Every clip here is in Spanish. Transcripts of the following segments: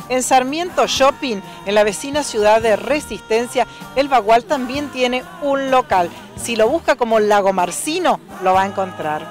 En Sarmiento Shopping, en la vecina ciudad de Resistencia, el Bagual también tiene un local. Si lo busca como Lagomarcino, lo va a encontrar.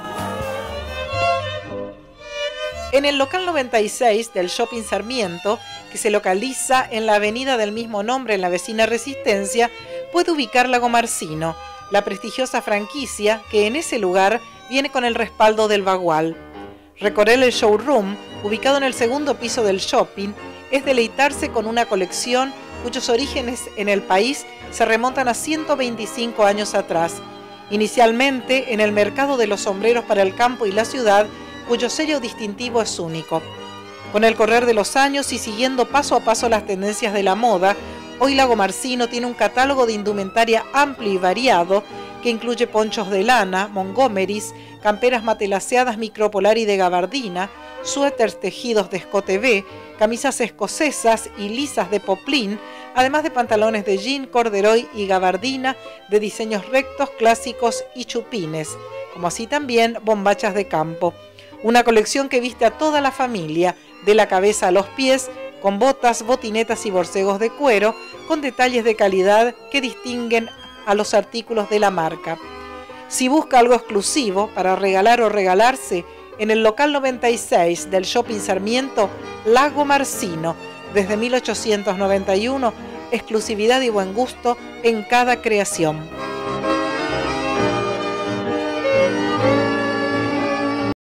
En el local 96 del Shopping Sarmiento, que se localiza en la avenida del mismo nombre en la vecina Resistencia, puede ubicar Lagomarcino, la prestigiosa franquicia que en ese lugar viene con el respaldo del Bagual. Recorrer el showroom, ubicado en el segundo piso del shopping, es deleitarse con una colección cuyos orígenes en el país se remontan a 125 años atrás, inicialmente en el mercado de los sombreros para el campo y la ciudad, cuyo sello distintivo es único. Con el correr de los años y siguiendo paso a paso las tendencias de la moda, hoy Lagomarcino tiene un catálogo de indumentaria amplio y variado que incluye ponchos de lana, Montgomerys, camperas matelaceadas micropolar y de gabardina, suéteres tejidos de escote V, camisas escocesas y lisas de poplin, además de pantalones de jean, corduroy y gabardina de diseños rectos, clásicos y chupines, como así también bombachas de campo. Una colección que viste a toda la familia, de la cabeza a los pies, con botas, botinetas y borcegos de cuero, con detalles de calidad que distinguen a los artículos de la marca. Si busca algo exclusivo para regalar o regalarse, en el local 96 del Shopping Sarmiento, Lagomarcino, desde 1891, exclusividad y buen gusto en cada creación.